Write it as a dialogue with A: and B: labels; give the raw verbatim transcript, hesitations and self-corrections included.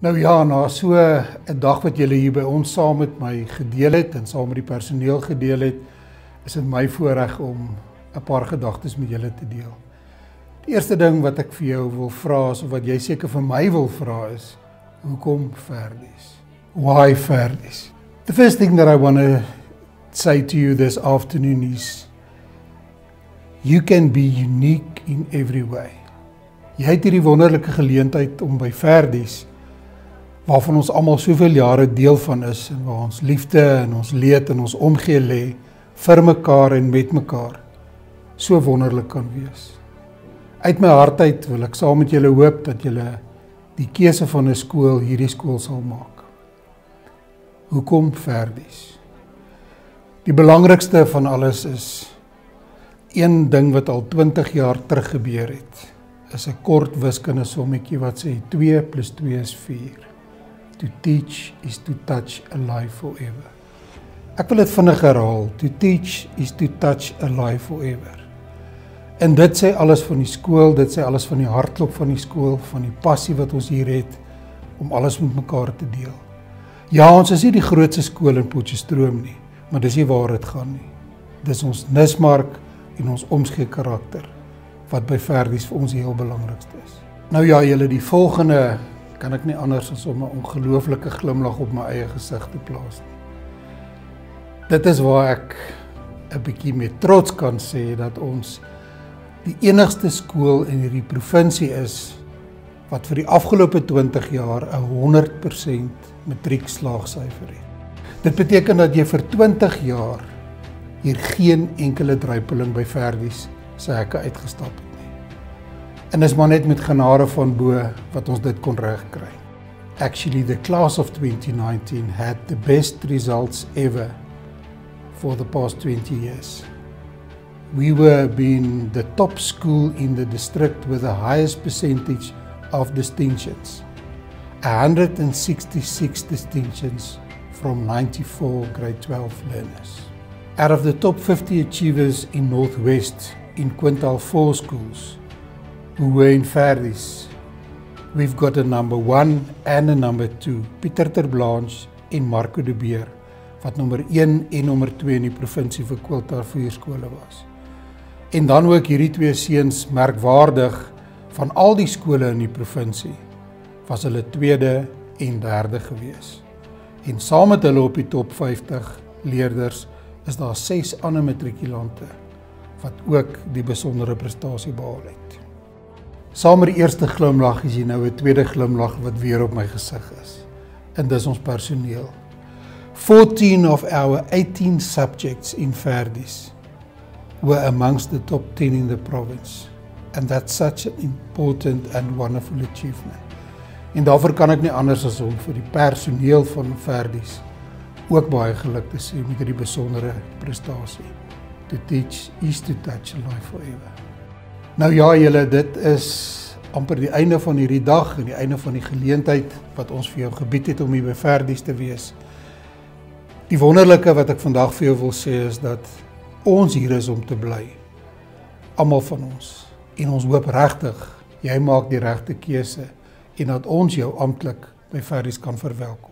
A: Nou ja, na so 'n dag wat julle hier by ons saam met my gedeel het en saam met die personeel gedeel het, is dit my voorreg om 'n paar gedagtes met julle te deel. Die eerste ding wat ek vir jou wil vra is, of wat jy seker vir my wil vra is, hoekom Verdies? Why Verdies? The first thing that I want to say to you this afternoon is, you can be unique in every way. Jy het hierdie wonderlike geleentheid om by Verdies, waarvan ons almal soveel jare deel van is, en waar ons liefde en ons leed en ons omgee lê, vir mekaar en met mekaar, so wonderlik kan wees. Uit my hart uit wil ek saam met julle hoop dat julle die keuse van 'n skool hierdie skool sal maak. Hoekom Verdies? Die belangrikste van alles is, een ding wat al twintig jaar terug gebeur het, is 'n kort wiskundige sommetjie wat sê twee plus twee is vier. To teach is to touch a life forever. Ek wil dit vinnig herhaal. To teach is to touch a life forever. En dit sê alles van die skool, dit sê alles van die hartklop van die skool, van die passie wat ons hier het, om alles met mekaar te deel. Ja, ons is nie die grootste skool in Potchefstroom nie, maar dis nie waar dit gaan nie. Dis ons nismark en ons omgee karakter, wat by Verdies vir ons heel belangrikste is. Nou ja, julle, die volgende kan ek nie anders as om 'n ongelooflike glimlag op my eie gesig te plaas nie. Dit is waar ek 'n bietjie met trots kan sê dat ons die enigste skool in hierdie provinsie is wat vir die afgelope twintig jaar 'n honderd persent matriekslaagsyfer het. Dit beteken dat jy vir twintig jaar hier geen enkele druipeling by Verdies se hekke uitgestap het. En is maar net met genade van bo wat ons dit kon regkry. Actually, the class of twenty nineteen had the best results ever for the past twenty years. We were being the top school in the district with the highest percentage of distinctions. one hundred sixty-six distinctions from ninety-four grade twelve learners. Out of the top fifty achievers in Northwest in quintile four schools, who were in Verdies, we've got a number one and a number two, Pieter ter Blanche en Marco de Beer, wat nummer een en nummer twee in die provinsie vir quintile vier skole was. En dan ook hierdie twee seuns merkwaardig van al die skole in die provinsie, was hulle tweede en derde gewees. En saam met hulle op die top vyftig leerders is daar ses ander matrikulante wat ook die besondere prestasie behaal het. Saam met die eerste glimlag is hier nou 'n tweede glimlag wat weer op my gesig is. En dis ons personeel. fourteen of our eighteen subjects in Verdies were amongst the top ten in the province. And that's such an important and wonderful achievement. En daarvoor kan ek nie anders as om vir die personeel van Verdies ook baie geluk te sê met hierdie besondere prestasie. To teach is to touch a life forever. Nou ja, julle, dit is amper die einde van hierdie dag en die einde van die geleentheid wat ons vir jou gebied het om hier by Verdies te wees. Die wonderlike wat ek vandag vir jou wil sê is dat ons hier is om te bly. Almal van ons. En ons hoop regtig, jy maak die regte keuse en dat ons jou amptelik by Verdies kan verwelkom.